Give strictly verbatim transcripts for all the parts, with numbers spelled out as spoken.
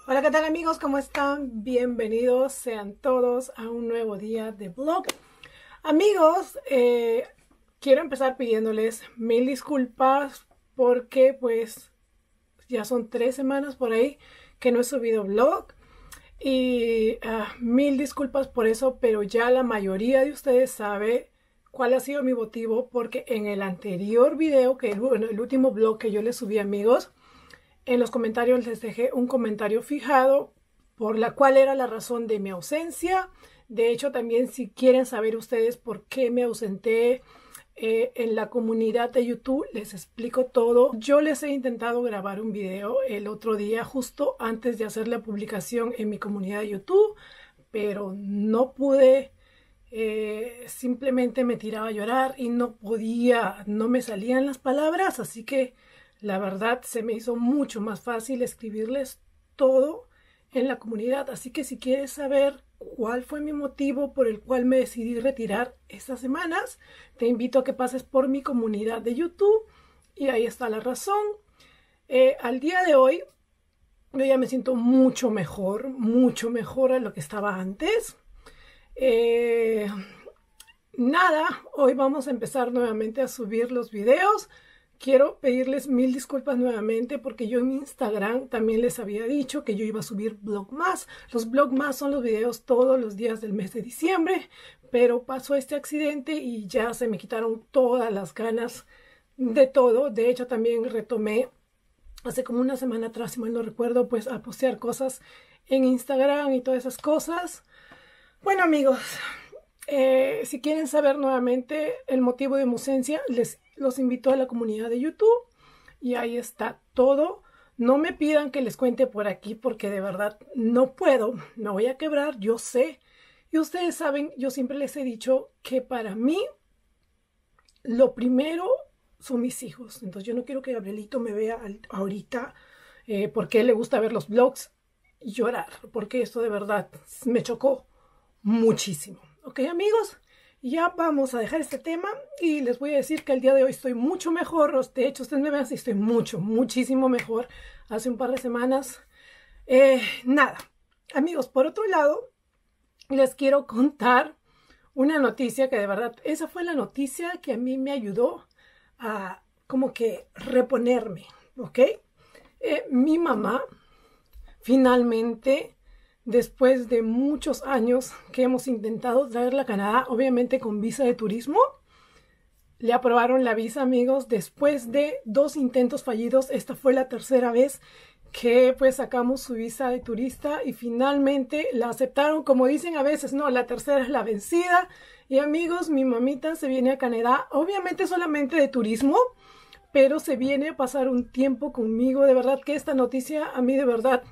Hola, ¿qué tal amigos? ¿Cómo están? Bienvenidos sean todos a un nuevo día de vlog. Amigos, eh, quiero empezar pidiéndoles mil disculpas porque pues ya son tres semanas por ahí que no he subido vlog. Y uh, mil disculpas por eso, pero ya la mayoría de ustedes sabe cuál ha sido mi motivo, porque en el anterior video, que el, bueno, el último vlog que yo les subí, amigos, en los comentarios les dejé un comentario fijado por la cual era la razón de mi ausencia. De hecho, también si quieren saber ustedes por qué me ausenté eh, en la comunidad de YouTube, les explico todo. Yo les he intentado grabar un video el otro día, justo antes de hacer la publicación en mi comunidad de YouTube, pero no pude. Eh, simplemente me tiraba a llorar y no podía, no me salían las palabras, así que la verdad se me hizo mucho más fácil escribirles todo en la comunidad. Así que si quieres saber cuál fue mi motivo por el cual me decidí retirar estas semanas, te invito a que pases por mi comunidad de YouTube y ahí está la razón. Eh, al día de hoy yo ya me siento mucho mejor, mucho mejor a lo que estaba antes. Eh, nada, hoy vamos a empezar nuevamente a subir los videos. Quiero pedirles mil disculpas nuevamente porque yo en Instagram también les había dicho que yo iba a subir Vlogmas. Los Vlogmas son los videos todos los días del mes de diciembre, pero pasó este accidente y ya se me quitaron todas las ganas de todo. De hecho, también retomé hace como una semana atrás, si mal no recuerdo, pues a postear cosas en Instagram y todas esas cosas. Bueno, amigos, eh, si quieren saber nuevamente el motivo de mi ausencia, les los invito a la comunidad de YouTube y ahí está todo. No me pidan que les cuente por aquí porque de verdad no puedo, me voy a quebrar, yo sé. Y ustedes saben, yo siempre les he dicho que para mí lo primero son mis hijos. Entonces yo no quiero que Gabrielito me vea ahorita eh, porque le gusta ver los vlogs y llorar, porque esto de verdad me chocó muchísimo. ¿Ok, amigos? Ya vamos a dejar este tema y les voy a decir que el día de hoy estoy mucho mejor. De hecho, ustedes me ven así, estoy mucho, muchísimo mejor. Hace un par de semanas. Eh, nada, amigos, por otro lado, les quiero contar una noticia que de verdad, esa fue la noticia que a mí me ayudó a como que reponerme, ¿ok? Eh, mi mamá finalmente, después de muchos años que hemos intentado traerla a Canadá, obviamente con visa de turismo, le aprobaron la visa, amigos, después de dos intentos fallidos. Esta fue la tercera vez que pues sacamos su visa de turista y finalmente la aceptaron. Como dicen a veces, no, la tercera es la vencida. Y amigos, mi mamita se viene a Canadá, obviamente solamente de turismo, pero se viene a pasar un tiempo conmigo. De verdad que esta noticia a mí de verdad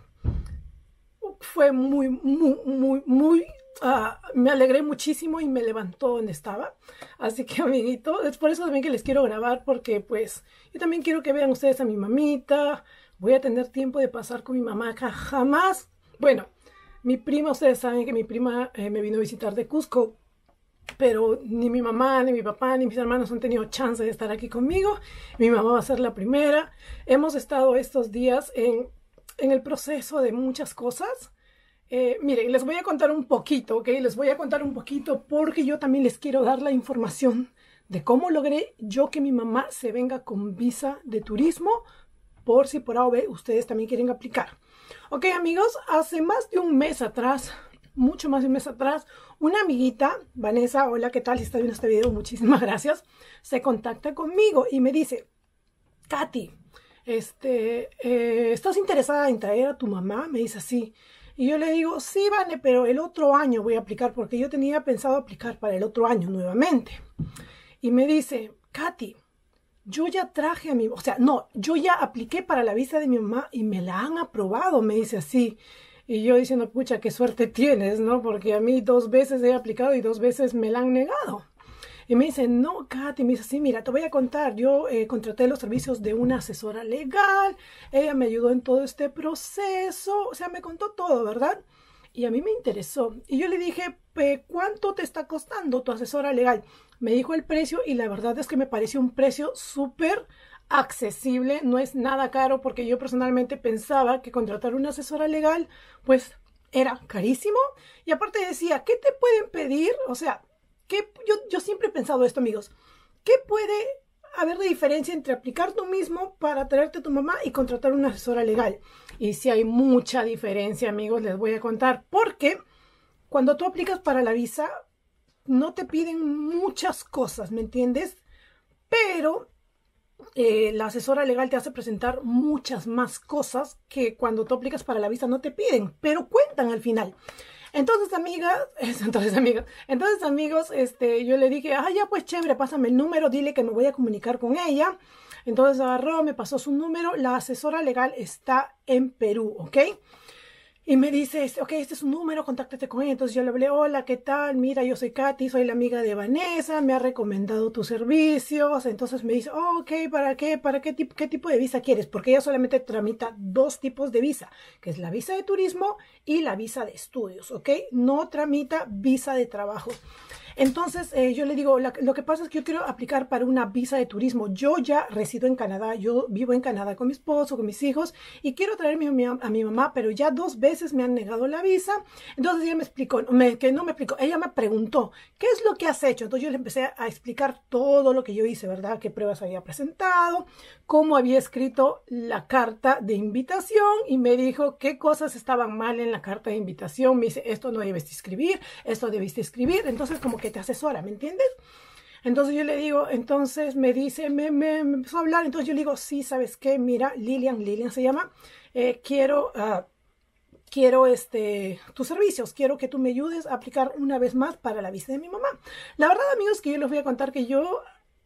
fue muy, muy, muy, muy, uh, me alegré muchísimo y me levantó donde estaba. Así que, amiguito, es por eso también que les quiero grabar, porque pues yo también quiero que vean ustedes a mi mamita. Voy a tener tiempo de pasar con mi mamá acá, jamás. Bueno, mi prima, ustedes saben que mi prima eh, me vino a visitar de Cusco, pero ni mi mamá, ni mi papá, ni mis hermanos han tenido chance de estar aquí conmigo. Mi mamá va a ser la primera. Hemos estado estos días en en el proceso de muchas cosas. Eh, miren, les voy a contar un poquito, ¿ok? Les voy a contar un poquito porque yo también les quiero dar la información de cómo logré yo que mi mamá se venga con visa de turismo, por si por A B ustedes también quieren aplicar. Ok, amigos, hace más de un mes atrás, mucho más de un mes atrás, una amiguita, Vanessa, hola, ¿qué tal? Si está viendo este video, muchísimas gracias, se contacta conmigo y me dice, Katy, Este, eh, ¿estás interesada en traer a tu mamá? Me dice así. Y yo le digo, sí, vale, pero el otro año voy a aplicar porque yo tenía pensado aplicar para el otro año nuevamente. Y me dice, Katy, yo ya traje a mi, o sea, no, yo ya apliqué para la visa de mi mamá y me la han aprobado, me dice así. Y yo diciendo, pucha, qué suerte tienes, ¿no? Porque a mí dos veces he aplicado y dos veces me la han negado. Y me dice, no, Katy, me dice, sí, mira, te voy a contar, yo eh, contraté los servicios de una asesora legal, ella me ayudó en todo este proceso, o sea, me contó todo, ¿verdad? Y a mí me interesó. Y yo le dije, ¿cuánto te está costando tu asesora legal? Me dijo el precio y la verdad es que me pareció un precio súper accesible, no es nada caro, porque yo personalmente pensaba que contratar una asesora legal pues era carísimo, y aparte decía, ¿qué te pueden pedir? O sea, ¿qué? Yo, yo siempre he pensado esto, amigos, ¿qué puede haber de diferencia entre aplicar tú mismo para traerte a tu mamá y contratar una asesora legal? Y si hay mucha diferencia, amigos, les voy a contar, porque cuando tú aplicas para la visa no te piden muchas cosas, ¿me entiendes? Pero Eh, la asesora legal te hace presentar muchas más cosas que cuando tú aplicas para la visa no te piden, pero cuentan al final. Entonces, amigas, entonces, amigas, entonces, amigos, este, yo le dije, ah, ya, pues chévere, pásame el número, dile que me voy a comunicar con ella. Entonces agarró, me pasó su número, la asesora legal está en Perú, ¿ok? Y me dice, ok, este es su número, contáctate con ella. Entonces yo le hablé, hola, ¿qué tal? Mira, yo soy Katy, soy la amiga de Vanessa, me ha recomendado tus servicios. Entonces me dice, oh, ok, ¿para qué? ¿Para qué tipo, qué tipo de visa quieres? Porque ella solamente tramita dos tipos de visa, que es la visa de turismo y la visa de estudios, ¿ok? No tramita visa de trabajo. Entonces eh, yo le digo, la, lo que pasa es que yo quiero aplicar para una visa de turismo. Yo ya resido en Canadá, yo vivo en Canadá con mi esposo, con mis hijos, y quiero traerme a mi, a mi mamá, pero ya dos veces me han negado la visa. Entonces ella me explicó, me, que no me explicó, ella me preguntó, ¿qué es lo que has hecho? Entonces yo le empecé a explicar todo lo que yo hice, ¿verdad? ¿Qué pruebas había presentado? Cómo había escrito la carta de invitación, y me dijo qué cosas estaban mal en la carta de invitación. Me dice, esto no debes escribir, esto debiste escribir. Entonces como que te asesora, ¿me entiendes? Entonces yo le digo, entonces me dice, me, me, me empezó a hablar. Entonces yo le digo, sí, ¿sabes qué? Mira, Lilian, Lilian se llama, eh, quiero... Uh, quiero este, tus servicios, quiero que tú me ayudes a aplicar una vez más para la visa de mi mamá. La verdad, amigos, que yo les voy a contar que yo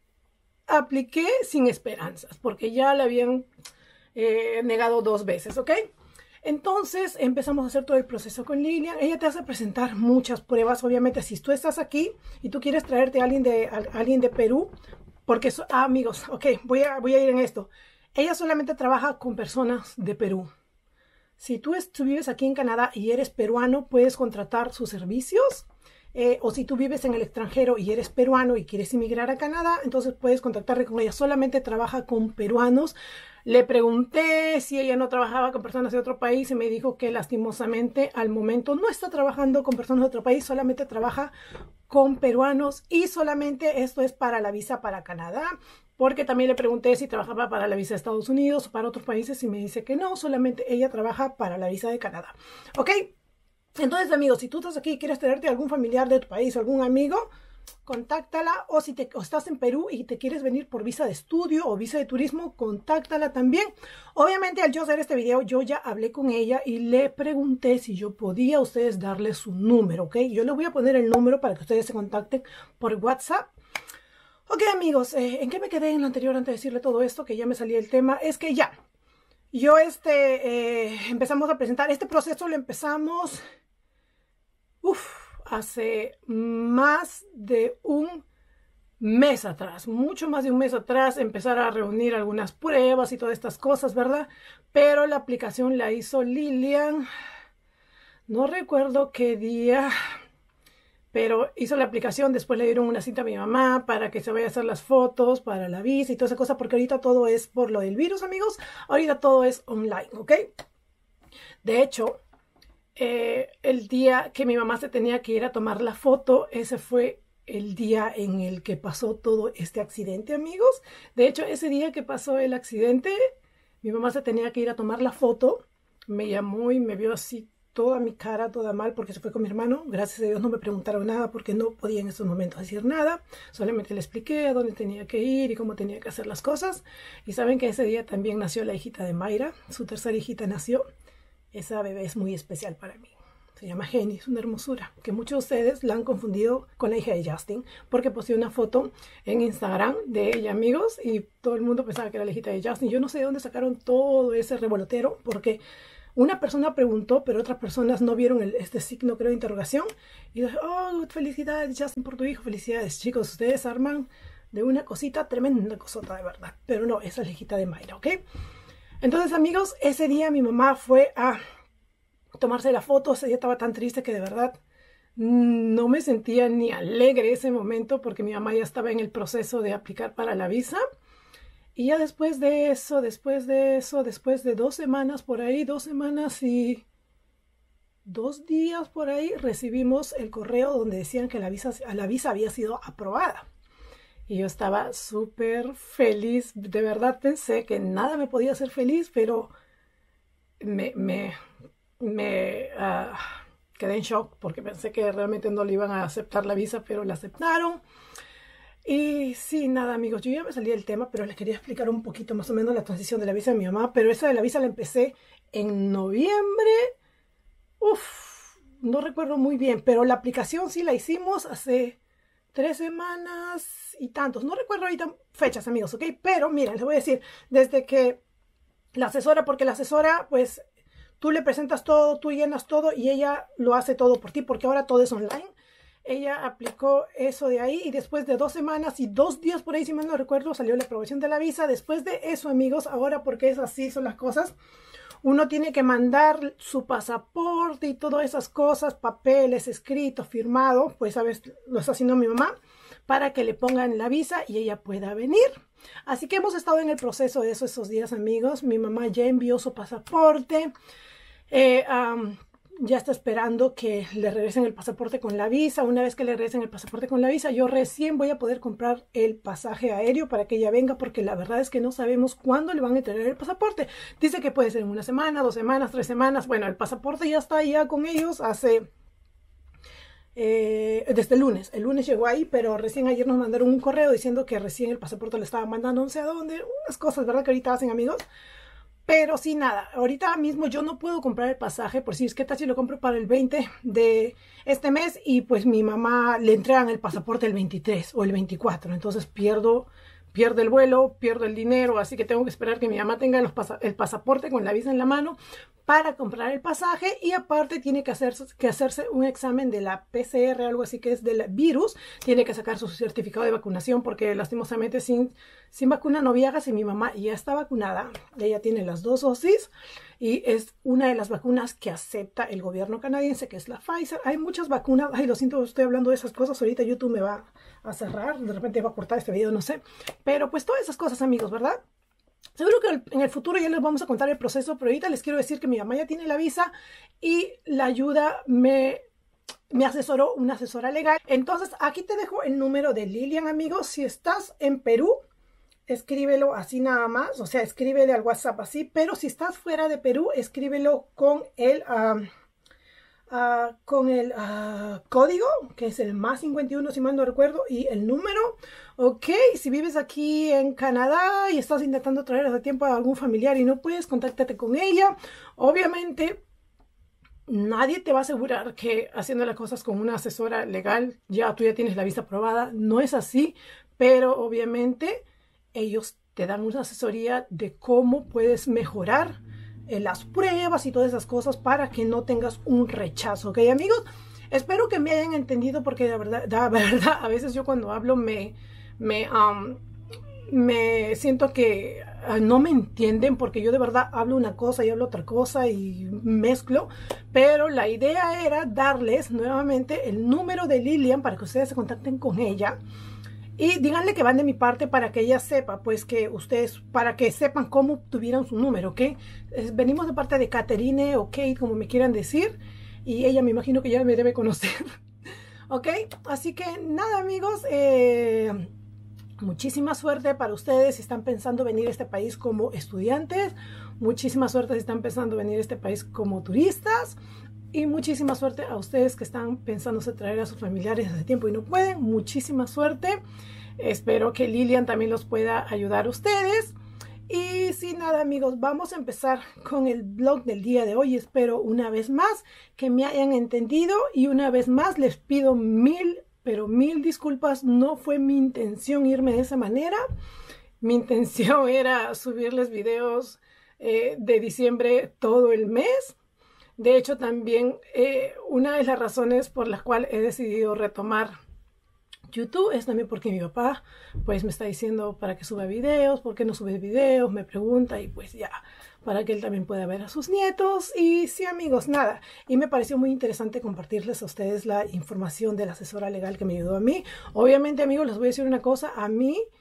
apliqué sin esperanzas, porque ya la habían eh, negado dos veces, ¿ok? Entonces empezamos a hacer todo el proceso con Lilian. Ella te hace presentar muchas pruebas. Obviamente, si tú estás aquí y tú quieres traerte a alguien de, a, a alguien de Perú, porque, so, ah, amigos, ok, voy a, voy a ir en esto. Ella solamente trabaja con personas de Perú. Si tú, tú vives aquí en Canadá y eres peruano, puedes contratar sus servicios. Eh, o si tú vives en el extranjero y eres peruano y quieres emigrar a Canadá, entonces puedes contactarte con ella. Solamente trabaja con peruanos. Le pregunté si ella no trabajaba con personas de otro país y me dijo que lastimosamente al momento no está trabajando con personas de otro país, solamente trabaja con peruanos, y solamente esto es para la visa para Canadá. Porque también le pregunté si trabajaba para la visa de Estados Unidos o para otros países, y me dice que no, solamente ella trabaja para la visa de Canadá. ¿Ok? Entonces, amigos, si tú estás aquí y quieres traerte a algún familiar de tu país o algún amigo, contáctala. O si te, o estás en Perú y te quieres venir por visa de estudio o visa de turismo, contáctala también. Obviamente, al yo hacer este video, yo ya hablé con ella y le pregunté si yo podía a ustedes darle su número, ¿ok? Yo les voy a poner el número para que ustedes se contacten por WhatsApp. Ok, amigos, eh, ¿en qué me quedé en lo anterior antes de decirle todo esto? Que ya me salía el tema. Es que ya, yo este, eh, empezamos a presentar, este proceso lo empezamos, uf, hace más de un mes atrás, mucho más de un mes atrás, empezar a reunir algunas pruebas y todas estas cosas, ¿verdad? Pero la aplicación la hizo Lilian, no recuerdo qué día, pero hizo la aplicación. Después le dieron una cita a mi mamá para que se vaya a hacer las fotos para la visa y toda esa cosa, porque ahorita todo es por lo del virus, amigos. Ahorita todo es online, ¿ok? De hecho, eh, el día que mi mamá se tenía que ir a tomar la foto, ese fue el día en el que pasó todo este accidente, amigos. De hecho, ese día que pasó el accidente, mi mamá se tenía que ir a tomar la foto. Me llamó y me vio así toda mi cara, toda mal, porque se fue con mi hermano. Gracias a Dios no me preguntaron nada, porque no podía en esos momentos decir nada. Solamente le expliqué a dónde tenía que ir y cómo tenía que hacer las cosas. Y saben que ese día también nació la hijita de Mayra. Su tercera hijita nació. Esa bebé es muy especial para mí. Se llama Jenny, es una hermosura, que muchos de ustedes la han confundido con la hija de Justin, porque puse una foto en Instagram de ella, amigos, y todo el mundo pensaba que era la hijita de Justin. Yo no sé de dónde sacaron todo ese revolotero, porque una persona preguntó, pero otras personas no vieron el, este signo, creo, de interrogación. Y dije, oh, felicidades, Justin, por tu hijo. Felicidades, chicos. Ustedes arman de una cosita, tremenda cosota, de verdad. Pero no, esa es la hijita de Mayra, ¿ok? Entonces, amigos, ese día mi mamá fue a tomarse la foto. Ese día estaba tan triste que de verdad no me sentía ni alegre ese momento, porque mi mamá ya estaba en el proceso de aplicar para la visa. Y ya después de eso, después de eso, después de dos semanas por ahí, dos semanas y dos días por ahí, recibimos el correo donde decían que la visa, la visa había sido aprobada. Y yo estaba súper feliz. De verdad pensé que nada me podía hacer feliz, pero me, me, me uh, quedé en shock porque pensé que realmente no le iban a aceptar la visa, pero la aceptaron. Y sí, nada amigos, yo ya me salí del tema, pero les quería explicar un poquito más o menos la transición de la visa de mi mamá. Pero esa de la visa la empecé en noviembre. Uf, no recuerdo muy bien, pero la aplicación sí la hicimos hace tres semanas y tantos. No recuerdo ahorita fechas, amigos, ¿ok? Pero miren, les voy a decir, desde que la asesora, porque la asesora, pues, tú le presentas todo, tú llenas todo y ella lo hace todo por ti, porque ahora todo es online. Ella aplicó eso de ahí y después de dos semanas y dos días por ahí, si mal no recuerdo, salió la aprobación de la visa. Después de eso, amigos, ahora porque es así, son las cosas, uno tiene que mandar su pasaporte y todas esas cosas, papeles, escritos, firmado, pues sabes, lo está haciendo mi mamá, para que le pongan la visa y ella pueda venir. Así que hemos estado en el proceso de eso esos días, amigos. Mi mamá ya envió su pasaporte. Eh, um, ya está esperando que le regresen el pasaporte con la visa. Una vez que le regresen el pasaporte con la visa, yo recién voy a poder comprar el pasaje aéreo para que ella venga, porque la verdad es que no sabemos cuándo le van a entregar el pasaporte. Dice que puede ser en una semana, dos semanas, tres semanas. Bueno, el pasaporte ya está ya con ellos hace... Eh, desde el lunes. El lunes llegó ahí, pero recién ayer nos mandaron un correo diciendo que recién el pasaporte le estaban mandando no sé a dónde. Unas cosas, ¿verdad? Que ahorita hacen, amigos. Pero sí, nada, ahorita mismo yo no puedo comprar el pasaje, por si es que tal si lo compro para el veinte de este mes y pues mi mamá le entregan el pasaporte el veintitrés o el veinticuatro, entonces pierdo, pierdo el vuelo, pierdo el dinero, así que tengo que esperar que mi mamá tenga los pasa el pasaporte con la visa en la mano para comprar el pasaje. Y aparte tiene que hacerse, que hacerse un examen de la P C R, algo así que es del virus. Tiene que sacar su certificado de vacunación porque lastimosamente sin, sin vacuna no viajas, y mi mamá ya está vacunada. Ella tiene las dos dosis y es una de las vacunas que acepta el gobierno canadiense, que es la Pfizer. Hay muchas vacunas. Ay, lo siento, estoy hablando de esas cosas. Ahorita YouTube me va a cerrar. De repente va a cortar este video, no sé. Pero pues todas esas cosas, amigos, ¿verdad? Seguro que en el futuro ya les vamos a contar el proceso, pero ahorita les quiero decir que mi mamá ya tiene la visa y la ayuda me, me asesoró una asesora legal. Entonces aquí te dejo el número de Lilian, amigos. Si estás en Perú, escríbelo así nada más, o sea, escríbele al WhatsApp así. Pero si estás fuera de Perú, escríbelo con el... Um, Uh, con el uh, código, que es el más cincuenta y uno si mal no recuerdo, y el número. Ok, si vives aquí en Canadá y estás intentando traer hace tiempo a algún familiar y no puedes, contáctate con ella. Obviamente nadie te va a asegurar que haciendo las cosas con una asesora legal ya tú ya tienes la visa aprobada. No es así, pero obviamente ellos te dan una asesoría de cómo puedes mejorar las pruebas y todas esas cosas para que no tengas un rechazo, ¿ok, amigos? Espero que me hayan entendido, porque de verdad, de verdad a veces yo cuando hablo me, me, um, me siento que uh, no me entienden, porque yo de verdad hablo una cosa y hablo otra cosa y mezclo. Pero la idea era darles nuevamente el número de Lilian para que ustedes se contacten con ella. Y díganle que van de mi parte para que ella sepa, pues que ustedes, para que sepan cómo obtuvieron su número, ¿ok? Es, venimos de parte de Caterine o Kate, como me quieran decir. Y ella me imagino que ya me debe conocer. ¿Ok? Así que nada, amigos. Eh, muchísima suerte para ustedes si están pensando venir a este país como estudiantes. Muchísima suerte si están pensando venir a este país como turistas. Y muchísima suerte a ustedes que están pensándose traer a sus familiares hace tiempo y no pueden. Muchísima suerte. Espero que Lilian también los pueda ayudar a ustedes. Y sin nada, amigos, vamos a empezar con el blog del día de hoy. Espero una vez más que me hayan entendido. Y una vez más les pido mil, pero mil disculpas. No fue mi intención irme de esa manera. Mi intención era subirles videos eh, de diciembre todo el mes. De hecho, también eh, una de las razones por las cuales he decidido retomar YouTube es también porque mi papá pues me está diciendo para que suba videos, por qué no subes videos, me pregunta, y pues ya, para que él también pueda ver a sus nietos. Y sí, amigos, nada, y me pareció muy interesante compartirles a ustedes la información de la asesora legal que me ayudó a mí. Obviamente, amigos, les voy a decir una cosa, a mí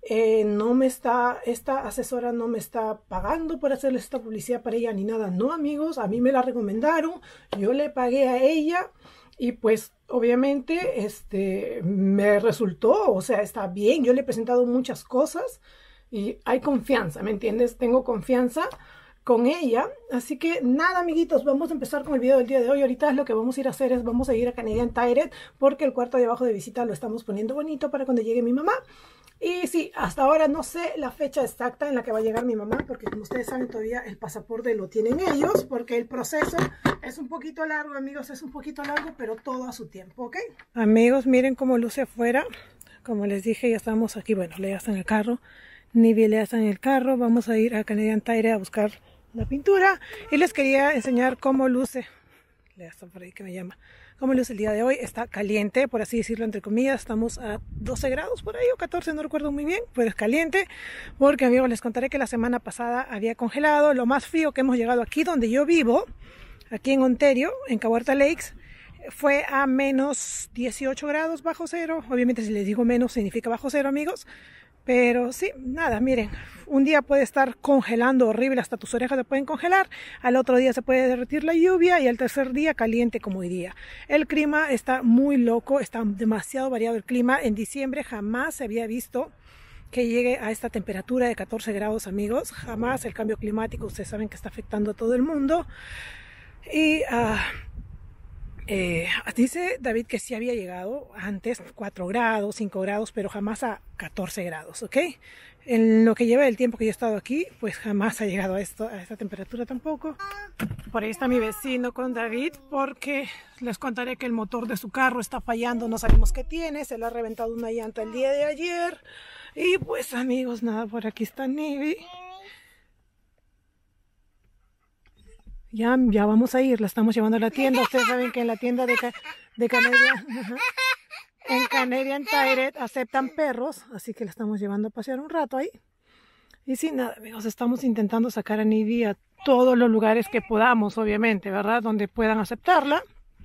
Eh, no me está, esta asesora no me está pagando por hacerle esta publicidad para ella ni nada. No, amigos, a mí me la recomendaron, yo le pagué a ella y pues obviamente este, me resultó, o sea, está bien. Yo le he presentado muchas cosas y hay confianza, ¿me entiendes? Tengo confianza con ella. Así que nada, amiguitos, vamos a empezar con el video del día de hoy. Ahorita lo que vamos a ir a hacer es vamos a ir a Canadian Tire porque el cuarto de abajo de visita lo estamos poniendo bonito para cuando llegue mi mamá. Y sí, hasta ahora no sé la fecha exacta en la que va a llegar mi mamá, porque como ustedes saben todavía el pasaporte lo tienen ellos, porque el proceso es un poquito largo, amigos, es un poquito largo, pero todo a su tiempo, ¿ok? Amigos, miren cómo luce afuera. Como les dije, ya estamos aquí, bueno, Lea está en el carro, Nivi Lea está en el carro, vamos a ir a Canadian Tire a buscar la pintura y les quería enseñar cómo luce. Lea está por ahí que me llama. Cómo luce el día de hoy. Está caliente, por así decirlo, entre comillas. Estamos a doce grados por ahí o catorce, no recuerdo muy bien, pero es caliente porque, amigos, les contaré que la semana pasada había congelado. Lo más frío que hemos llegado aquí donde yo vivo, aquí en Ontario, en Kawartha Lakes, fue a menos dieciocho grados bajo cero. Obviamente si les digo menos significa bajo cero, amigos. Pero sí, nada, miren, un día puede estar congelando horrible, hasta tus orejas se pueden congelar, al otro día se puede derretir la lluvia y al tercer día caliente como hoy día. El clima está muy loco, está demasiado variado el clima. En diciembre jamás se había visto que llegue a esta temperatura de catorce grados, amigos. Jamás. El cambio climático, ustedes saben que está afectando a todo el mundo. Y uh, Eh, dice David que sí había llegado antes cuatro grados, cinco grados, pero jamás a catorce grados, ¿ok? En lo que lleva el tiempo que yo he estado aquí, pues jamás ha llegado a, esto, a esta temperatura tampoco. Por ahí está mi vecino con David, porque les contaré que el motor de su carro está fallando, no sabemos qué tiene, se le ha reventado una llanta el día de ayer. Y pues, amigos, nada, por aquí está Nivi. Ya, ya vamos a ir, la estamos llevando a la tienda. Ustedes saben que en la tienda de, de Canadian, en Canadian Tire aceptan perros, así que la estamos llevando a pasear un rato ahí. Y sí, nada, amigos, estamos intentando sacar a Nivi a todos los lugares que podamos, obviamente, ¿verdad? Donde puedan aceptarla.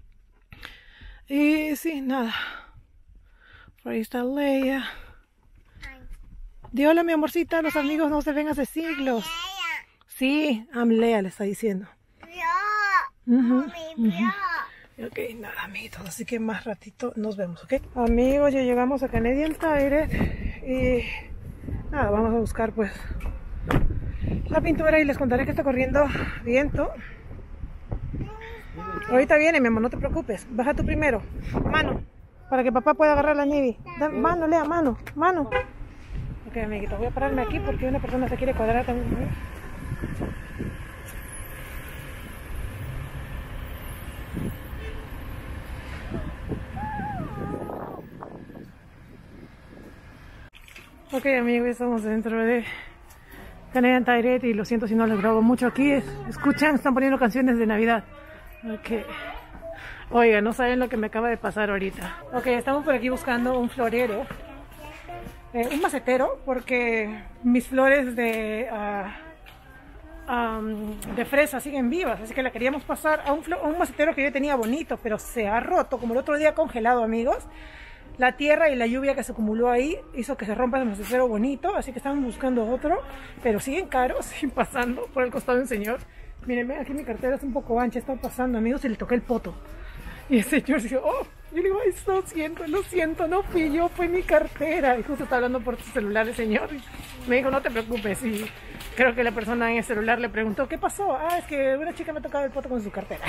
Y sí, nada. Por ahí está Leia. Di hola, mi amorcita, los amigos no se ven hace siglos. Sí, I'm Leia, le está diciendo. Uh-huh, uh-huh. Ok, nada, amigos, así que más ratito nos vemos, ¿ok? Amigos, ya llegamos a Canadian Tire y nada, vamos a buscar pues la pintura y les contaré que está corriendo viento. Ahorita viene, mi amor, no te preocupes. Baja tú primero, mano, para que papá pueda agarrar la Nivi. Mano, Lea, mano, mano. Ok, amiguitos, voy a pararme aquí porque una persona se quiere cuadrar también. Ok, amigos, estamos dentro de Canadian Tire y lo siento si no les grabo mucho aquí. Escuchan, están poniendo canciones de Navidad. Ok. Oiga, no saben lo que me acaba de pasar ahorita. Ok, estamos por aquí buscando un florero. Eh, un macetero, porque mis flores de, uh, um, de fresa siguen vivas. Así que la queríamos pasar a un, a un macetero que yo tenía bonito, pero se ha roto, como el otro día congelado, amigos. La tierra y la lluvia que se acumuló ahí hizo que se rompa el macetero bonito, así que estamos buscando otro, pero siguen caros, siguen pasando por el costado de un señor. Miren, aquí mi cartera es un poco ancha, está pasando, amigos, y le toqué el poto. Y el señor dijo, oh, yo le digo, ay, lo siento, lo siento, no fui yo, fue mi cartera. Y justo está hablando por su celular el señor. Y me dijo, no te preocupes. Y creo que la persona en el celular le preguntó, ¿qué pasó? Ah, es que una chica me ha tocado el poto con su cartera.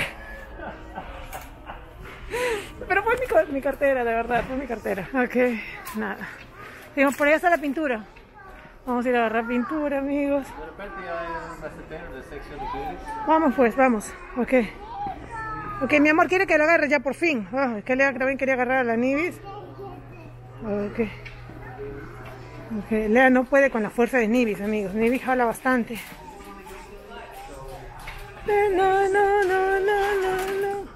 Pero fue mi, mi cartera, de verdad, fue mi cartera. Ok, nada. Digo, por allá está la pintura. Vamos a ir a agarrar pintura, amigos. De repente ya hay un macetero de sección de beauty. Vamos pues, vamos. Ok. Ok, mi amor quiere que la agarre ya por fin. Oh, es que Lea también quería agarrar a la Nivis. Ok. Ok, Lea no puede con la fuerza de Nivis, amigos. Nivis jala bastante. No, no, no, no, no, no.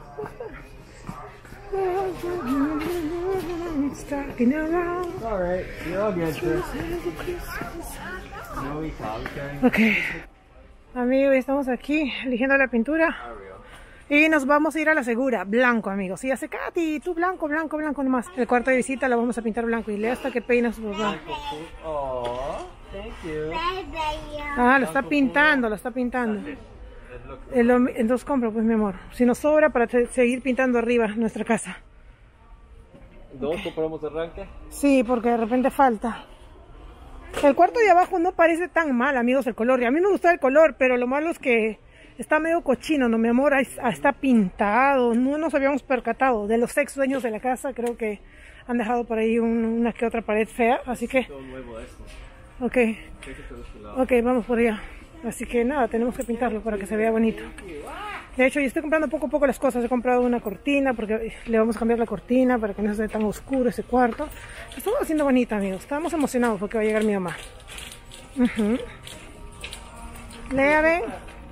Ok, amigos, estamos aquí eligiendo la pintura. Y nos vamos a ir a la segura, blanco, amigos. Y hace Katy, tú blanco, blanco, blanco nomás. El cuarto de visita lo vamos a pintar blanco. Y Lea hasta que peina su papá. Oh, thank you. Ah, lo está pintando, lo está pintando. Entonces compra, pues, mi amor. Si nos sobra para seguir pintando arriba nuestra casa. ¿Dos compramos arranque? Sí, porque de repente falta. El cuarto de abajo no parece tan mal, amigos, el color. Y a mí me gusta el color, pero lo malo es que está medio cochino, ¿no, mi amor? Ahí está pintado. No nos habíamos percatado. De los ex dueños de la casa, creo que han dejado por ahí un, una que otra pared fea. Así que... Todo nuevo esto. Ok. Ok, vamos por allá. Así que nada, tenemos que pintarlo para que se vea bonito. De hecho, yo estoy comprando poco a poco las cosas. He comprado una cortina porque le vamos a cambiar la cortina para que no sea tan oscuro ese cuarto. Estamos haciendo bonito, amigos. Estamos emocionados porque va a llegar mi mamá. Uh-huh. Lea, ven.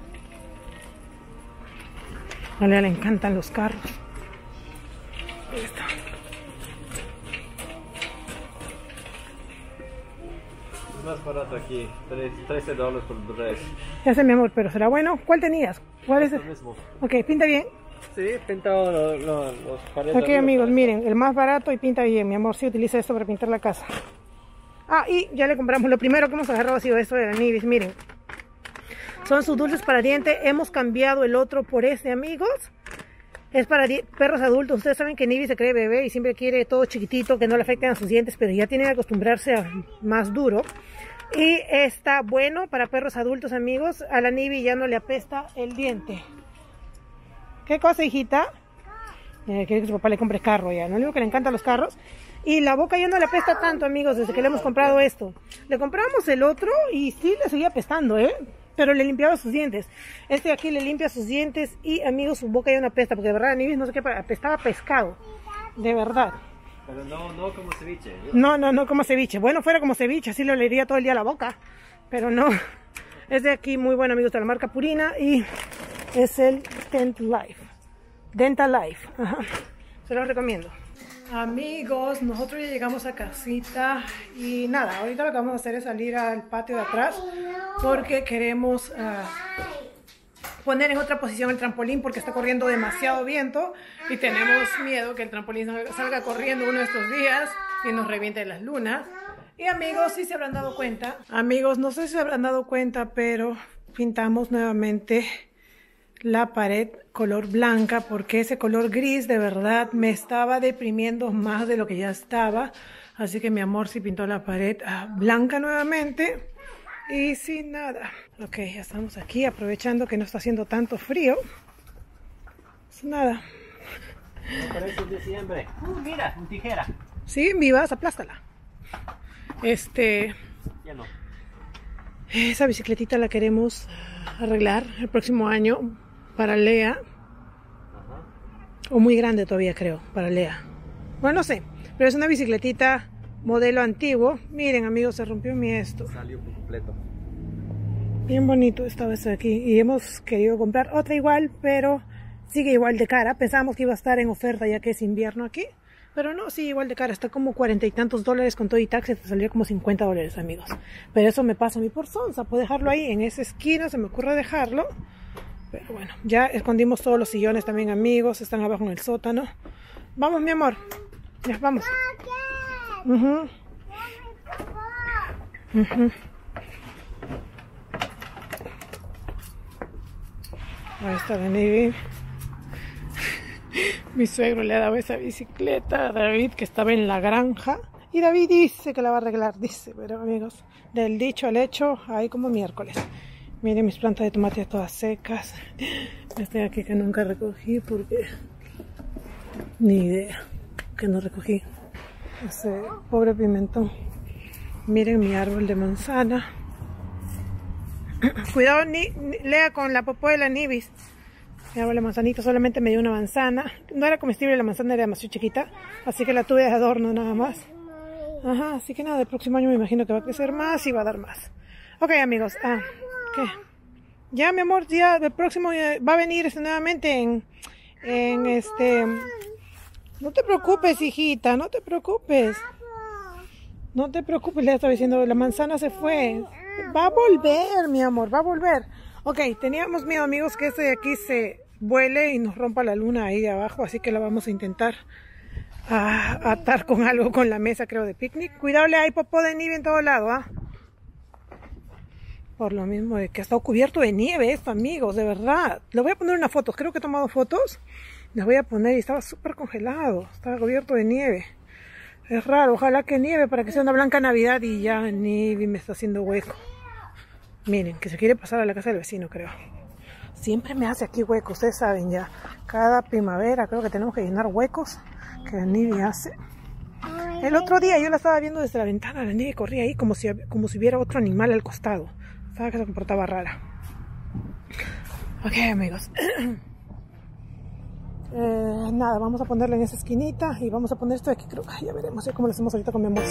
A Lea le encantan los carros. Ahí está. Es más barato aquí, trece dólares por tres. Ya sé, mi amor, pero será bueno. ¿Cuál tenías? ¿Cuál es el mismo? Ok, pinta bien. Sí, pintado lo, lo, los paredes. Ok, amigos, miren, el más barato y pinta bien. Mi amor, sí utiliza esto para pintar la casa. Ah, y ya le compramos. Lo primero que hemos agarrado ha sido esto de la Nivis, miren. Son sus dulces para dientes. Hemos cambiado el otro por este, amigos. Es para perros adultos. Ustedes saben que Nivis se cree bebé y siempre quiere todo chiquitito, que no le afecten a sus dientes, pero ya tiene que acostumbrarse a más duro. Y está bueno para perros adultos, amigos. A la Nivi ya no le apesta el diente. ¿Qué cosa, hijita? Eh, quiere que su papá le compre carro ya. No le digo que le encantan los carros. Y la boca ya no le apesta tanto, amigos, desde que le hemos comprado esto. Le compramos el otro y sí le seguía apestando, ¿eh? Pero le limpiaba sus dientes. Este de aquí le limpia sus dientes y, amigos, su boca ya no apesta. Porque de verdad, Nivis no sé qué, apestaba pescado. De verdad. Pero no, no como ceviche. ¿No? No, no, no como ceviche. Bueno, fuera como ceviche, así le olería todo el día la boca. Pero no. Es de aquí, muy bueno, amigos, de la marca Purina. Y es el Dental Life. Dental Life. Ajá. Se los recomiendo. Amigos, nosotros ya llegamos a casita. Y nada, ahorita lo que vamos a hacer es salir al patio de atrás. Porque queremos... Uh, poner en otra posición el trampolín porque está corriendo demasiado viento y tenemos miedo que el trampolín salga corriendo uno de estos días y nos reviente las lunas. Y amigos, si se habrán dado cuenta, amigos, no sé si se habrán dado cuenta, pero pintamos nuevamente la pared color blanca porque ese color gris de verdad me estaba deprimiendo más de lo que ya estaba. Así que mi amor sí pintó la pared ah, blanca nuevamente. Y sin nada. Ok, ya estamos aquí aprovechando que no está haciendo tanto frío. Sin nada. Me parece diciembre. Uh, mira, un tijera. Sí, vivas, aplástala. Este... Ya no. Esa bicicletita la queremos arreglar el próximo año para Lea. Ajá. O muy grande todavía creo, para Lea. Bueno, no sé, pero es una bicicletita modelo antiguo. Miren, amigos, se rompió mi esto. Salió por completo. Bien bonito esta vez aquí. Y hemos querido comprar otra igual, pero sigue igual de cara. Pensábamos que iba a estar en oferta ya que es invierno aquí. Pero no, sí, igual de cara. Está como cuarenta y tantos dólares con todo y taxes. Te saldría como cincuenta dólares, amigos. Pero eso me pasa a mí por sonza. Puedo dejarlo ahí en esa esquina. Se me ocurre dejarlo. Pero bueno, ya escondimos todos los sillones también, amigos. Están abajo en el sótano. Vamos, mi amor. Ya, vamos. Uh-huh. Uh-huh. Ahí está David. Mi suegro le ha dado esa bicicleta a David que estaba en la granja. Y David dice que la va a arreglar, dice. Pero amigos, del dicho al hecho, hay como miércoles. Miren mis plantas de tomate todas secas. Este de aquí que nunca recogí porque... Ni idea que no recogí. Ese pobre pimentón. Miren mi árbol de manzana. Cuidado, ni, ni, Lea, con la popó de la Nivis. Mi árbol de manzanita solamente me dio una manzana. No era comestible, la manzana era demasiado chiquita. Así que la tuve de adorno nada más. Ajá, así que nada, el próximo año me imagino que va a crecer más y va a dar más. Ok, amigos. Ah, ¿qué? Ya, mi amor, ya el próximo va a venir este, nuevamente en, en este... No te preocupes, hijita, no te preocupes. No te preocupes, le estaba diciendo, la manzana se fue. Va a volver, mi amor, va a volver. Ok, teníamos miedo, amigos, que este de aquí se vuele y nos rompa la luna ahí de abajo, así que la vamos a intentar a, atar con algo con la mesa, creo, de picnic. Cuidado, hay popó de nieve en todo lado, ¿ah? Por lo mismo de que ha estado cubierto de nieve esto, amigos, de verdad. Le voy a poner unas fotos, creo que he tomado fotos. Les voy a poner y estaba súper congelado, estaba cubierto de nieve. Es raro, ojalá que nieve para que sea una blanca Navidad y ya nieve me está haciendo hueco. Miren, que se quiere pasar a la casa del vecino, creo. Siempre me hace aquí hueco, ustedes saben ya. Cada primavera creo que tenemos que llenar huecos que la nieve hace. El otro día yo la estaba viendo desde la ventana, la nieve corría ahí como si, como si hubiera otro animal al costado. Estaba que se comportaba rara. Ok, amigos. Eh, nada, vamos a ponerla en esa esquinita y vamos a poner esto de aquí, creo. Ay, ya veremos ya cómo lo hacemos ahorita con mi amor.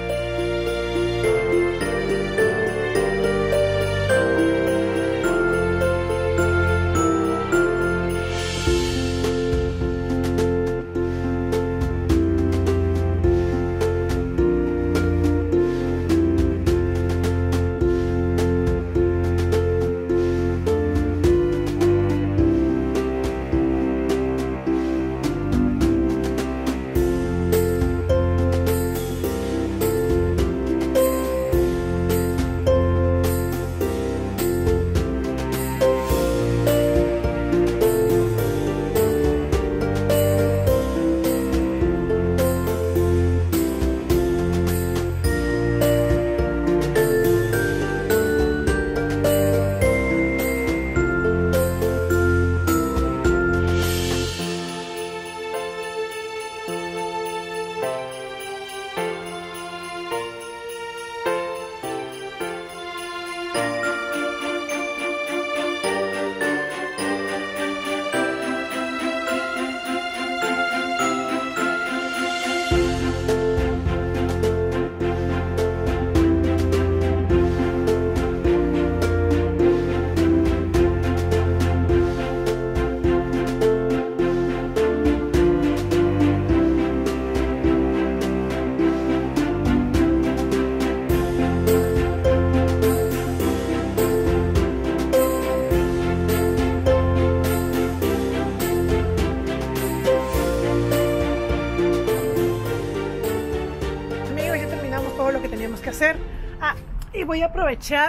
Hacer. Ah, y voy a aprovechar.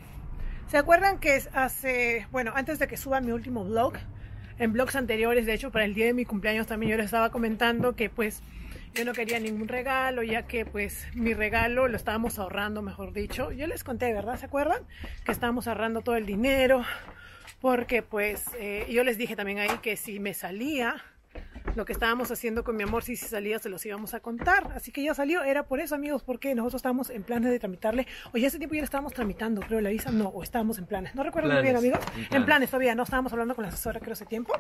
¿Se acuerdan que hace, bueno, antes de que suba mi último vlog, en vlogs anteriores, de hecho para el día de mi cumpleaños también yo les estaba comentando que pues yo no quería ningún regalo, ya que pues mi regalo lo estábamos ahorrando, mejor dicho. Yo les conté, ¿verdad? ¿Se acuerdan? Que estábamos ahorrando todo el dinero, porque pues eh, yo les dije también ahí que si me salía lo que estábamos haciendo con mi amor, si salía se los íbamos a contar. Así que ya salió, era por eso, amigos, porque nosotros estábamos en planes de tramitarle, o ya hace tiempo ya le estábamos tramitando, creo, la visa, no, o estábamos en planes, no recuerdo muy bien, amigos, en planes. en planes todavía, no, estábamos hablando con la asesora, creo, hace tiempo.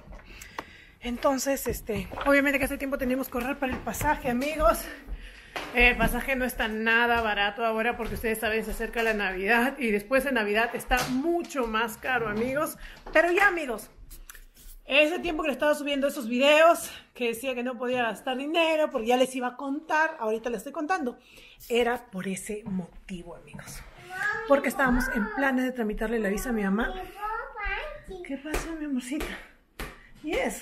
Entonces, este, obviamente que hace tiempo teníamos que correr para el pasaje, amigos. El pasaje no está nada barato ahora porque ustedes saben, se acerca la Navidad y después de Navidad está mucho más caro, amigos. Pero ya, amigos, ese tiempo que le estaba subiendo esos videos que decía que no podía gastar dinero porque ya les iba a contar, ahorita les estoy contando, era por ese motivo, amigos, porque estábamos en planes de tramitarle la visa a mi mamá. ¿Qué pasó, mi amorcita? Y eso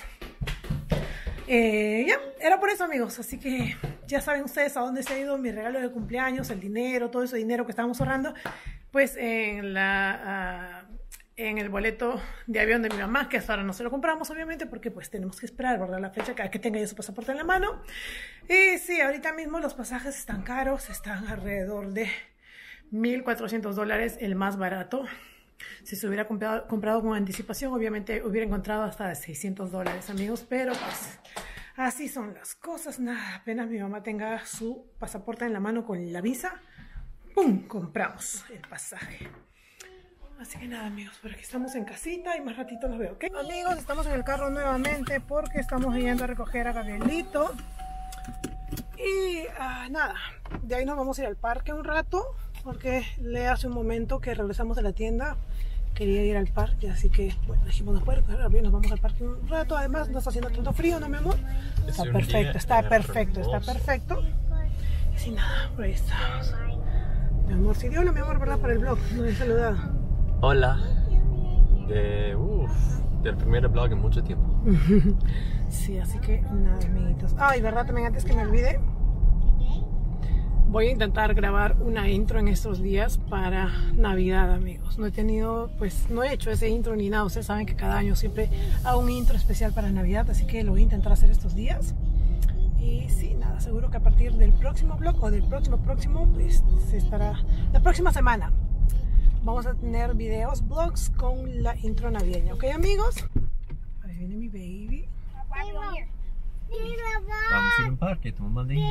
eh, ya, era por eso, amigos. Así que ya saben ustedes a dónde se ha ido mi regalo de cumpleaños, el dinero, todo ese dinero que estábamos ahorrando, pues en la... Uh, en el boleto de avión de mi mamá, que hasta ahora no se lo compramos, obviamente, porque pues tenemos que esperar, ¿verdad? La fecha que, que tenga ya su pasaporte en la mano. Y sí, ahorita mismo los pasajes están caros, están alrededor de mil cuatrocientos dólares, el más barato. Si se hubiera comprado, comprado con anticipación, obviamente hubiera encontrado hasta seiscientos dólares, amigos, pero pues así son las cosas. Nada, apenas mi mamá tenga su pasaporte en la mano con la visa, ¡pum!, compramos el pasaje. Así que nada, amigos, por aquí estamos en casita y más ratito los veo, ¿ok? Amigos, estamos en el carro nuevamente porque estamos yendo a recoger a Gabrielito. Y uh, nada, de ahí nos vamos a ir al parque un rato porque le hace un momento que regresamos de la tienda quería ir al parque, así que bueno, dijimos después de recoger, nos vamos al parque un rato. Además no está haciendo tanto frío, ¿no, mi amor? Está perfecto, está perfecto, está perfecto. Y sin nada, por ahí estamos. Mi amor, sí, hola mi amor, ¿verdad? Para el vlog, nos he saludado. Hola. De, uf, del primer vlog en mucho tiempo. Sí, así que nada, amiguitos. Ay, verdad, también antes que me olvide, voy a intentar grabar una intro en estos días para Navidad, amigos. No he tenido, pues, no he hecho ese intro ni nada. Ustedes saben que cada año siempre hago un intro especial para Navidad, así que lo voy a intentar hacer estos días. Y sí, nada, seguro que a partir del próximo vlog o del próximo próximo, pues, se estará, la próxima semana vamos a tener videos, vlogs con la intro navideña, ¿ok, amigos? Ahí viene mi baby. Vamos a ir a un parque, tu mamá dijo.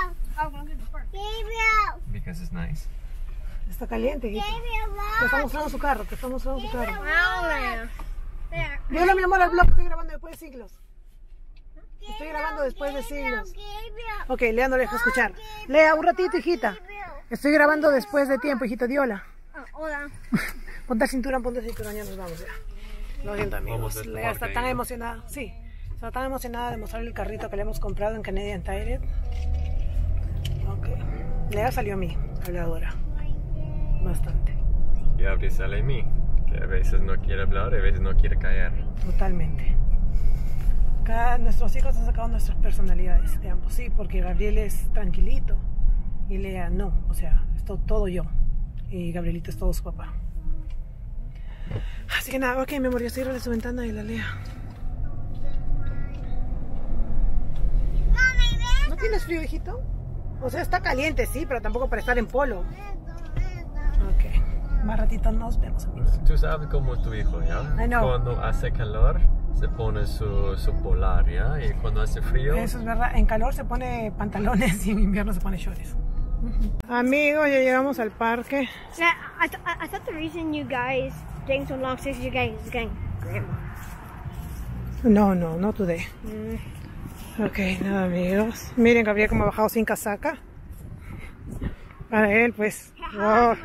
Because it's nice. Está caliente, hijito. Te está mostrando su carro, te está mostrando su carro. Dígale, mi amor, al vlog que estoy grabando después de siglos. Estoy grabando después de siglos. Ok, Lea no le deja escuchar. Lea, un ratito, hijita. Estoy grabando después de tiempo, hijita. Di hola. Hola. Ponte el cinturón, ponte el cinturón, ya nos vamos ya. Lo siento, amigos. Lea está tan emocionada. Sí, está tan emocionada de mostrar el carrito que le hemos comprado en Canadian Tire. Ok. Lea salió a mí, habladora. Bastante. Y ahora sale a mí, que a veces no quiere hablar, a veces no quiere caer. Totalmente. Cada, nuestros hijos han sacado nuestras personalidades de ambos, sí, porque Gabriel es tranquilito y Lea no, o sea, es todo, todo yo y Gabrielito es todo su papá. Así que nada, ok, mi amor, yo cierro su ventana y la Lea. ¿No tienes frío, hijito? O sea, está caliente, sí, pero tampoco para estar en polo. Ok, más ratito nos vemos, amigos. Tú sabes cómo es tu hijo, ¿ya? I know. Cuando hace calor se pone su, su polar, ¿ya? Y cuando hace frío... Eso es verdad, en calor se pone pantalones y en invierno se pone shorts. Amigos, ya llegamos al parque. Yeah, I, th I thought the reason you guys taking so long is you guys getting grandma. No, no, no today. Mm. Ok, nada, amigos. Miren, Gabriel como ha bajado sin casaca. Para él, pues... Oh.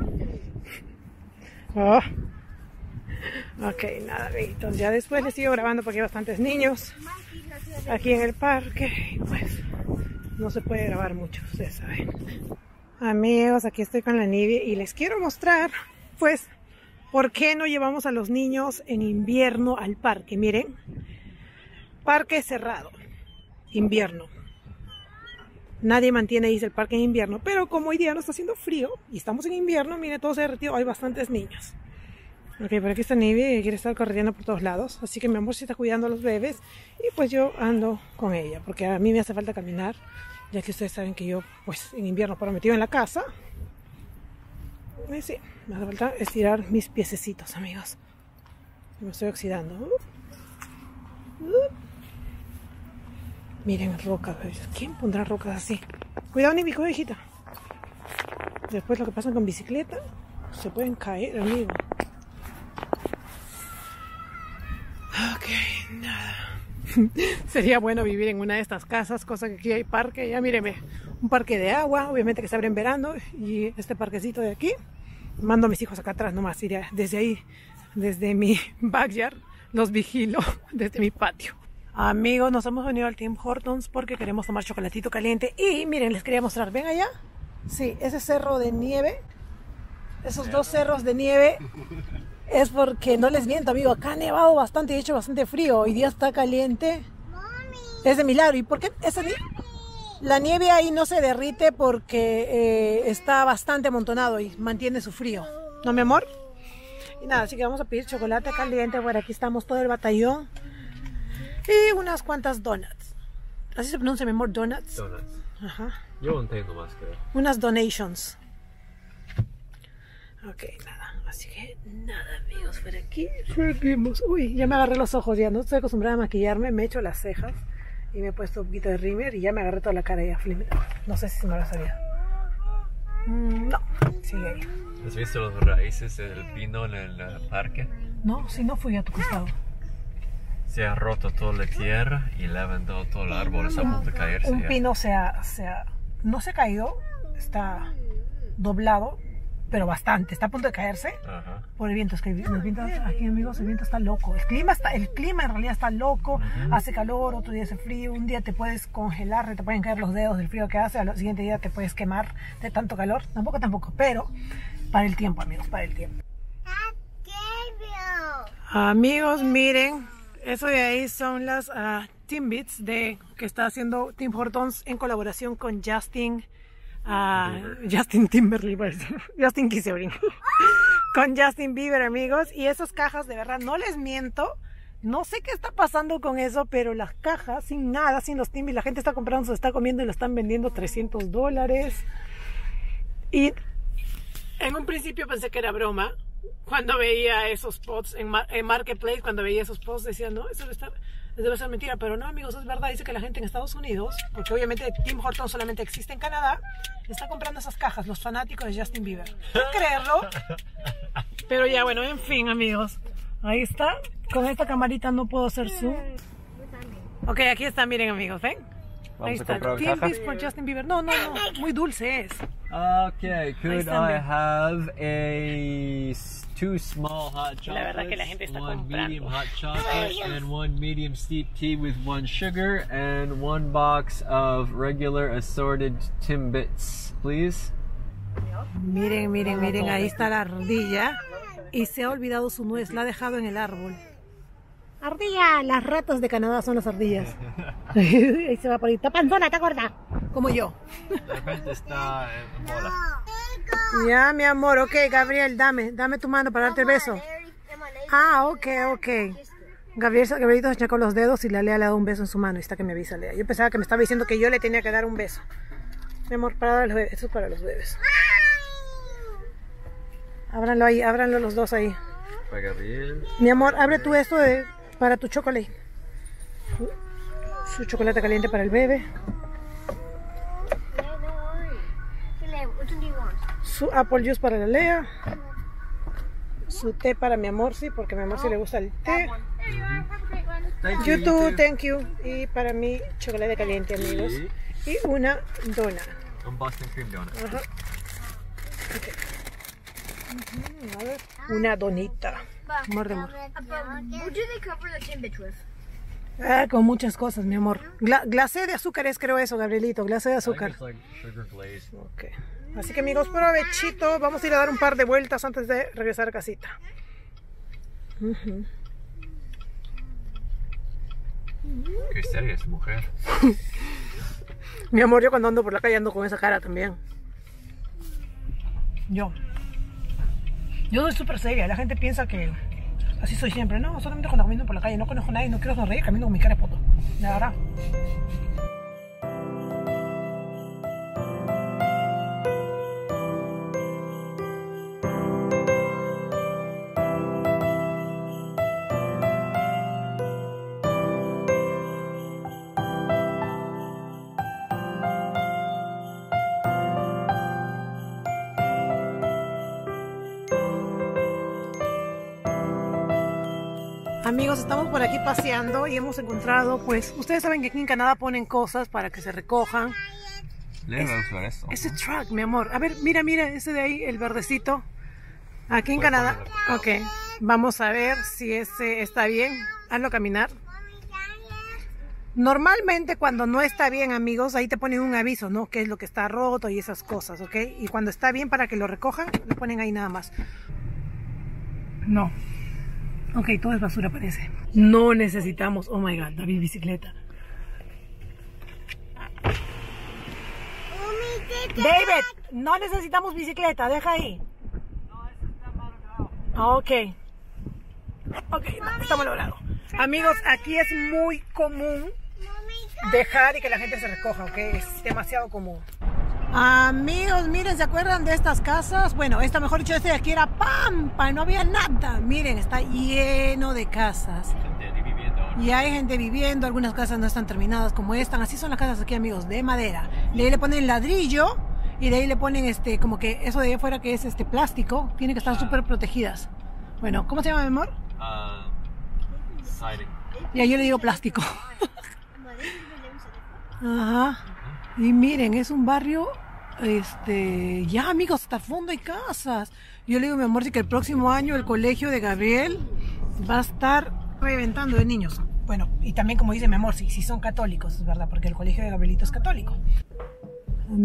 Oh. Ok, nada, amiguitos. Ya después les sigo grabando porque hay bastantes niños aquí en el parque. Pues no se puede grabar mucho, ustedes saben. Amigos, aquí estoy con la Nivie y les quiero mostrar, pues, por qué no llevamos a los niños en invierno al parque. Miren, parque cerrado, invierno. Nadie mantiene ahí el parque en invierno, pero como hoy día no está haciendo frío y estamos en invierno, miren, todo se derretió, hay bastantes niños. Ok, por aquí está Nivie que quiere estar corriendo por todos lados, así que mi amor sí está cuidando a los bebés y pues yo ando con ella, porque a mí me hace falta caminar, ya que ustedes saben que yo pues en invierno paro metido en la casa. Y sí, me hace falta estirar mis piececitos, amigos. Me estoy oxidando. Uh, uh. Miren, rocas. ¿Quién pondrá rocas así? Cuidado, Nivie, cuidado, hijita. Después lo que pasa con bicicleta, se pueden caer, amigo. Ok, nada. Sería bueno vivir en una de estas casas, cosa que aquí hay parque. Ya míreme, un parque de agua, obviamente que se abre en verano. Y este parquecito de aquí, mando a mis hijos acá atrás nomás, iría desde ahí, desde mi backyard, los vigilo desde mi patio. Amigos, nos hemos venido al Tim Hortons porque queremos tomar chocolatito caliente. Y miren, les quería mostrar, ven allá. Sí, ese cerro de nieve, esos dos cerros de nieve, es porque no les miento, amigo, acá ha nevado bastante y ha hecho bastante frío. Hoy día está caliente. Es de milagro. ¿Y por qué esa nie la nieve ahí no se derrite? Porque eh, está bastante amontonado y mantiene su frío. ¿No, mi amor? Y nada, así que vamos a pedir chocolate caliente. Por aquí estamos todo el batallón. Y unas cuantas donuts. ¿Así se pronuncia, mi amor? Donuts. Donuts. Ajá. Yo no tengo más, creo. Unas donations. Ok, nada. Así que nada, amigos, por aquí seguimos. Uy, ya me agarré los ojos, ya no estoy acostumbrada a maquillarme. Me he hecho las cejas y me he puesto un poquito de rímel y ya me agarré toda la cara ya. No sé si me lo sabía. Mm, no, sigue ahí. ¿Has visto los raíces del pino en el uh, parque? No, si no fui a tu costado. Se ha roto toda la tierra y levantado todo el árbol, está a punto de caerse. Un ya. pino se ha, se ha, no se ha caído, está doblado, pero bastante, está a punto de caerse. Ajá. Por el viento. Es que el viento aquí, amigos, el viento está loco. El clima está, el clima en realidad está loco. Uh-huh. Hace calor, otro día hace frío. Un día te puedes congelar, te pueden caer los dedos del frío que hace. Al siguiente día te puedes quemar de tanto calor. Tampoco, tampoco, pero para el tiempo, amigos, para el tiempo. Amigos, miren, eso de ahí son las uh, Timbits de que está haciendo Tim Hortons en colaboración con Justin uh, Justin Timberlake, Justin Kisebrin, con Justin Bieber, amigos. Y esas cajas, de verdad, no les miento, no sé qué está pasando con eso, pero las cajas sin nada, sin los Timbits, la gente está comprando, se está comiendo y lo están vendiendo trescientos dólares. Y en un principio pensé que era broma. Cuando veía esos posts en, Mar en Marketplace, cuando veía esos posts decía, no, eso debe, estar, debe ser mentira. Pero no, amigos, es verdad. Dice que la gente en Estados Unidos, porque obviamente Tim Hortons solamente existe en Canadá, está comprando esas cajas, los fanáticos de Justin Bieber. No creerlo. Pero ya, bueno, en fin, amigos. Ahí está. Con esta camarita no puedo hacer zoom. Ok, aquí está, miren, amigos, ¿ven? Ahí está, Timbits por Justin Bieber. No, no, no, muy dulce es. Okay, could I have a two small hot chocolates, la verdad que la gente está one comprando. medium hot chocolate, and one medium steep tea with one sugar, and one box of regular assorted Timbits, please? Miren, miren, miren, ahí está la ardilla y se ha olvidado su nuez, la ha dejado en el árbol. Ardilla, las ratas de Canadá son las ardillas. Ahí se va por ahí. Está panzona, está gorda. Como yo. De repente está en bola. Ya, mi amor, ok, Gabriel, dame, dame tu mano para darte el beso. Ah, ok, ok. Gabriel, Gabrielito se achacó los dedos y la Lea le ha dado un beso en su mano y está que me avisa Lea. Yo pensaba que me estaba diciendo que yo le tenía que dar un beso. Mi amor, para dar los bebés, esto es para los bebés. Ábranlo ahí, ábranlo los dos ahí. Para Gabriel. Mi amor, abre tú esto de... para tu chocolate. Su chocolate caliente para el bebé. Su apple juice para la Lea. Su té para mi amor, sí, porque a mi amor sí le gusta el té. Thank you, You too, thank you. Y para mí, chocolate caliente, amigos. Y una dona. Un Boston Cream Donut. Ajá. Okay. Uh-huh. A ver, una donita. Morde, amor. What do they cover the Timbits with? Ah, con muchas cosas, mi amor. Gla glacé de azúcar es, creo eso, Gabrielito. Glacé de azúcar. Like sugar glaze. Okay. Así que, amigos, provechito. Vamos a ir a dar un par de vueltas antes de regresar a casita. Uh-huh. Qué seria es mujer. Mi amor, yo cuando ando por la calle ando con esa cara también. Yo. Yo soy súper seria. La gente piensa que así soy siempre. No, solamente cuando camino por la calle. No conozco a nadie, no quiero sonreír, camino con mi cara de poto. La verdad. Amigos, estamos por aquí paseando y hemos encontrado, pues, ustedes saben que aquí en Canadá ponen cosas para que se recojan. Le va a usar esto. Ese truck, mi amor. A ver, mira, mira, ese de ahí, el verdecito. Aquí en Canadá. Ok, vamos a ver si ese está bien. Hazlo caminar. Normalmente cuando no está bien, amigos, ahí te ponen un aviso, ¿no? Que es lo que está roto y esas cosas, ¿ok? Y cuando está bien para que lo recojan, lo ponen ahí nada más. No. Ok, todo es basura parece. No necesitamos, oh my god, David, bicicleta. David, no necesitamos bicicleta, deja ahí. Ok. Ok, no, está malogrado. Amigos, aquí es muy común dejar y que la gente se recoja, ok, es demasiado común. Amigos, miren, ¿se acuerdan de estas casas? Bueno, esta, mejor dicho, este de aquí era pampa, no había nada. Miren, está lleno de casas. Gente viviendo. Y hay gente viviendo, algunas casas no están terminadas como esta. Así son las casas aquí, amigos, de madera. De ahí le ponen ladrillo y de ahí le ponen este, como que eso de ahí afuera que es este plástico, tiene que estar súper protegidas. Bueno, ¿cómo se llama, mi amor? Uh, siding. Ya yo le digo plástico. Ajá. Y miren, es un barrio, este, ya amigos, hasta el fondo hay casas. Yo le digo, mi amor, sí que el próximo año el colegio de Gabriel va a estar reventando de niños. Bueno, y también como dice mi amor, si sí, sí son católicos, es verdad, porque el colegio de Gabrielito es católico.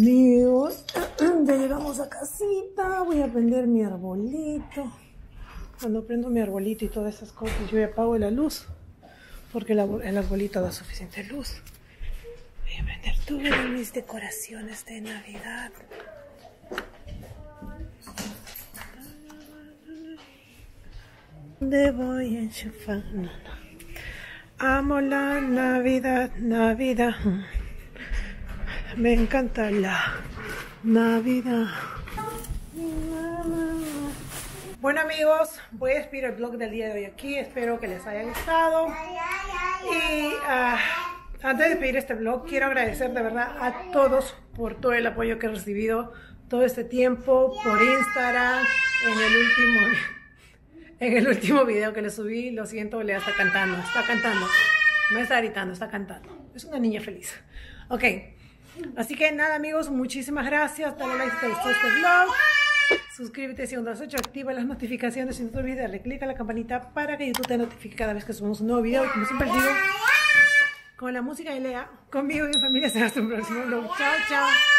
Amigos, ya llegamos a casita, voy a prender mi arbolito. cuando prendo mi arbolito y todas esas cosas, yo apago la luz porque el, arbol, el arbolito da suficiente luz. Voy a prender todas mis decoraciones de Navidad. ¿Dónde voy a enchufar? No, no. Amo la Navidad, Navidad. Me encanta la Navidad. Bueno amigos, voy a despedir el vlog del día de hoy aquí. Espero que les haya gustado. Y uh, antes de despedir este vlog, quiero agradecer de verdad a todos por todo el apoyo que he recibido todo este tiempo por Instagram. En el último, en el último video que le subí, lo siento, Lea está cantando, está cantando. No está gritando, está cantando. Es una niña feliz. Ok, así que nada amigos, muchísimas gracias. Dale like si te gustó este vlog. Suscríbete si aún no lo has hecho, activa las notificaciones y no te olvides darle click a la campanita para que YouTube te notifique cada vez que subamos un nuevo video. Y como siempre digo, con la música de Lea, conmigo y mi familia, hasta el próximo vlog. Chao, chao.